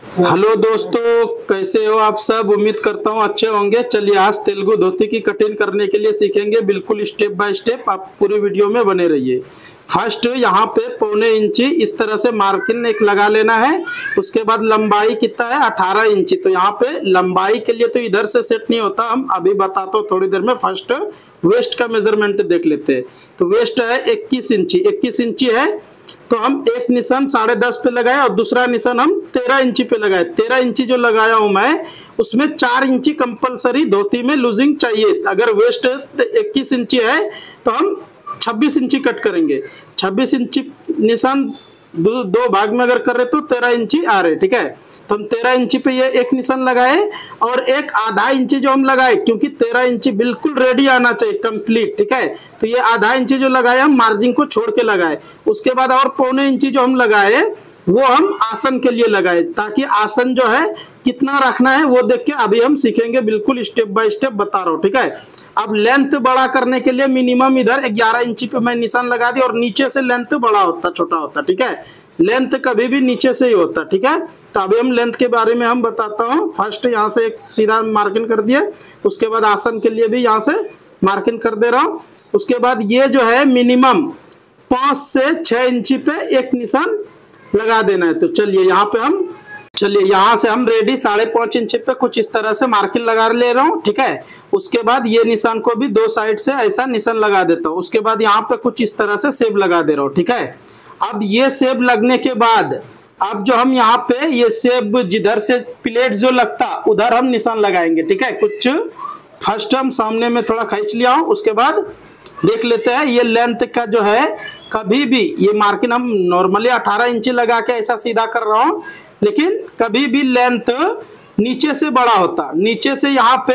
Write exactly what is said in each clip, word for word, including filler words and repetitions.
Hello दोस्तों, कैसे हो आप सब। उम्मीद करता हूँ अच्छे होंगे। चलिए आज तेलुगु धोती की कटिंग करने के लिए सीखेंगे, बिल्कुल स्टेप बाय स्टेप। आप पूरे वीडियो में बने रहिए। फर्स्ट यहाँ पे पौने इंची इस तरह से मार्किंग एक लगा लेना है। उसके बाद लंबाई कितना है, अठारह इंची। तो यहाँ पे लंबाई के लिए तो इधर से सेट नहीं होता, हम अभी बताता हूँ थोड़ी देर में। फर्स्ट वेस्ट का मेजरमेंट देख लेते हैं। तो वेस्ट है इक्कीस इंची, इक्कीस इंची है तो हम एक निशान साढ़े दस पे लगाए और दूसरा निशान हम तेरह इंची पे लगाए। तेरह इंची जो लगाया हूं मैं, उसमें चार इंची कंपलसरी धोती में लूजिंग चाहिए। अगर वेस्ट इक्कीस इंची है तो हम छब्बीस इंची कट करेंगे। छब्बीस इंची निशान दो, दो भाग में अगर कर रहे तो तेरह इंची आ रहे, ठीक है। तो हम तेरह इंची पे ये एक निशान लगाए और एक आधा इंची जो हम लगाए, क्योंकि तेरह इंची बिल्कुल रेडी आना चाहिए कंप्लीट, ठीक है। तो ये आधा इंची जो लगाए हम मार्जिन को छोड़ के लगाए। उसके बाद और पौने इंची जो हम लगाए वो हम आसन के लिए लगाए, ताकि आसन जो है कितना रखना है वो देख के अभी हम सीखेंगे, बिल्कुल स्टेप बाय स्टेप बता रहा हूँ, ठीक है। अब लेंथ बड़ा करने के लिए मिनिमम इधर ग्यारह इंची पे मैं निशान लगा दिया और नीचे से लेंथ बड़ा होता छोटा होता, ठीक है। लेंथ कभी भी नीचे से ही होता, ठीक है। तो अभी हम लेंथ के बारे में हम बताता हूँ। फर्स्ट यहाँ से एक सीधा मार्किंग कर दिया, उसके बाद आसन के लिए भी यहाँ से मार्किंग कर दे रहा हूँ। उसके बाद ये जो है मिनिमम पांच से छह इंची पे एक निशान लगा देना है। तो चलिए यहाँ पे हम चलिए यहाँ से हम रेडी साढ़े पांच इंच पे कुछ इस तरह से मार्किंग लगा ले रहा हूँ, ठीक है। उसके बाद ये निशान को भी दो साइड से ऐसा निशान लगा देता हूँ। उसके बाद यहाँ पे कुछ इस तरह से सेब लगा दे रहा हूँ, ठीक है। अब ये सेब लगने के बाद अब जो हम यहाँ पे ये सेब जिधर से प्लेट जो लगता उधर हम निशान लगाएंगे, ठीक है। कुछ फर्स्ट हम सामने में थोड़ा खींच लिया हूँ। उसके बाद देख लेते हैं ये लेंथ का जो है, कभी भी ये मार्किंग हम नॉर्मली अठारह इंची लगा के ऐसा सीधा कर रहा हूँ, लेकिन कभी भी लेंथ नीचे से बड़ा होता। नीचे से यहाँ पे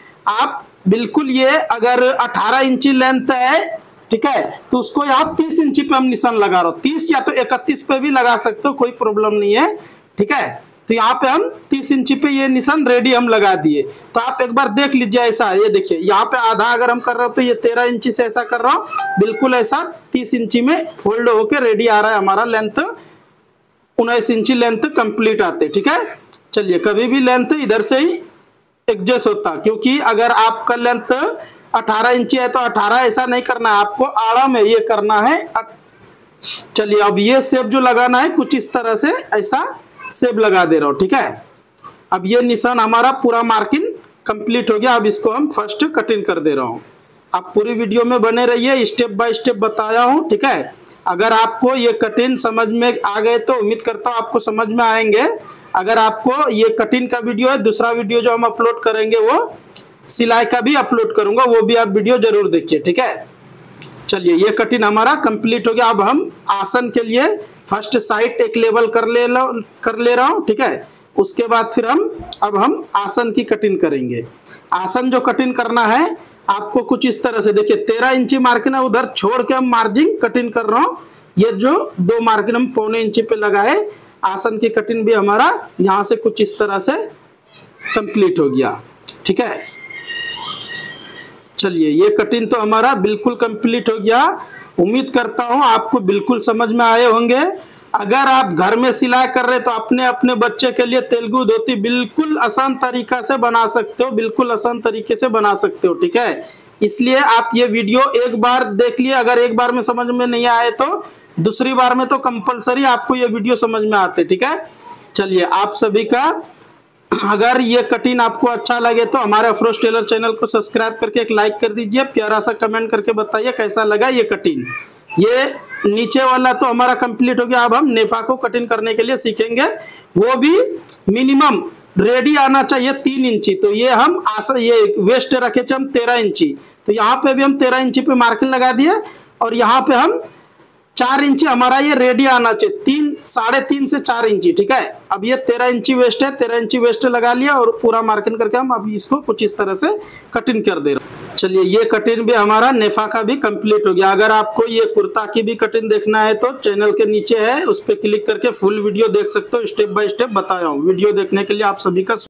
आप बिल्कुल ये अगर अठारह इंची लेंथ है, ठीक है, तो उसको यहाँ तीस इंची पे हम निशान लगा रहा हूँ। तीस या तो इकतीस पे भी लगा सकते हो, कोई प्रॉब्लम नहीं है, ठीक है। तो यहाँ पे हम तीस इंची पे ये निशान रेडी हम लगा दिए। तो आप एक बार देख लीजिए ऐसा, ये देखिए यहाँ पे आधा अगर हम कर रहे हो तो ये तेरह इंची से ऐसा कर रहा हूँ, बिल्कुल ऐसा तीस इंची में फोल्ड होके रेडी आ रहा है हमारा। लेंथ उन्नीस इंची लेंथ कंप्लीट आते, ठीक है। चलिए कभी भी लेंथ इधर से ही एडजस्ट होता, क्योंकि अगर आपका लेंथ अठारह इंची है तो अठारह ऐसा नहीं करना है, आपको आड़ा में ये करना है। चलिए अब ये सेब जो लगाना है कुछ इस तरह से ऐसा सेब लगा दे रहा हूँ, ठीक है। अब ये निशान हमारा पूरा मार्किंग कंप्लीट हो गया। अब इसको हम फर्स्ट कटिंग कर दे रहा हूँ। आप पूरी वीडियो में बने रहिए, स्टेप बाय स्टेप बताया हूँ, ठीक है। अगर आपको ये कटिंग समझ में आ गए तो उम्मीद करता हूँ आपको समझ में आएंगे। अगर आपको ये कटिंग का वीडियो है, दूसरा वीडियो जो हम अपलोड करेंगे वो सिलाई का भी अपलोड करूंगा, वो भी आप वीडियो जरूर देखिए, ठीक है। चलिए ये कटिंग हमारा कंप्लीट हो गया। अब हम आसन के लिए फर्स्ट साइड एक लेवल कर ले कर ले रहा हूँ, ठीक है। उसके बाद फिर हम अब हम आसन की कटिंग करेंगे। आसन जो कटिंग करना है आपको कुछ इस तरह से, देखिए तेरह इंची मार्किंग है उधर छोड़ के हम मार्जिन कटिंग कर रहा हूँ। ये जो दो मार्किंग हम पौने इंची पे लगाए, आसन की कटिंग भी हमारा यहाँ से कुछ इस तरह से कंप्लीट हो गया, ठीक है। चलिए ये कटिंग तो हमारा बिल्कुल कंप्लीट हो गया। उम्मीद करता हूँ आपको बिल्कुल समझ में आए होंगे। अगर आप घर में सिलाई कर रहे तो अपने अपने बच्चे के लिए तेलुगु धोती बिल्कुल आसान तरीका से बना सकते हो, बिल्कुल आसान तरीके से बना सकते हो, ठीक है। इसलिए आप ये वीडियो एक बार देख लिए, अगर एक बार में समझ में नहीं आए तो दूसरी बार में तो कंपलसरी आपको ये वीडियो समझ में आते, ठीक है। चलिए आप सभी का अगर ये कटिंग आपको अच्छा लगे तो हमारे अफरोज टेलर चैनल को सब्सक्राइब करके एक लाइक कर दीजिए। प्यारा सा कमेंट करके बताइए कैसा लगा ये कटिंग। ये नीचे वाला तो हमारा कंप्लीट हो गया। अब हम नेफा को कटिंग करने के लिए सीखेंगे, वो भी मिनिमम रेडी आना चाहिए तीन इंची। तो ये हम आसा ये वेस्ट रखे थे हम तेरह इंची, तो यहाँ पे भी हम तेरह इंची पे मार्किंग लगा दिए और यहाँ पे हम चार इंची हमारा ये रेडी आना चाहिए, तीन साढ़े तीन से चार इंची, ठीक है। अब ये तेरह इंची वेस्ट है, तेरह इंची वेस्ट लगा लिया और पूरा मार्किंग करके हम अब इसको कुछ इस तरह से कटिंग कर दे रहे हैं। चलिए ये कटिंग भी हमारा नेफा का भी कंप्लीट हो गया। अगर आपको ये कुर्ता की भी कटिंग देखना है तो चैनल के नीचे है, उस पर क्लिक करके फुल वीडियो देख सकते हो। स्टेप बाय स्टेप बताया हूँ। वीडियो देखने के लिए आप सभी का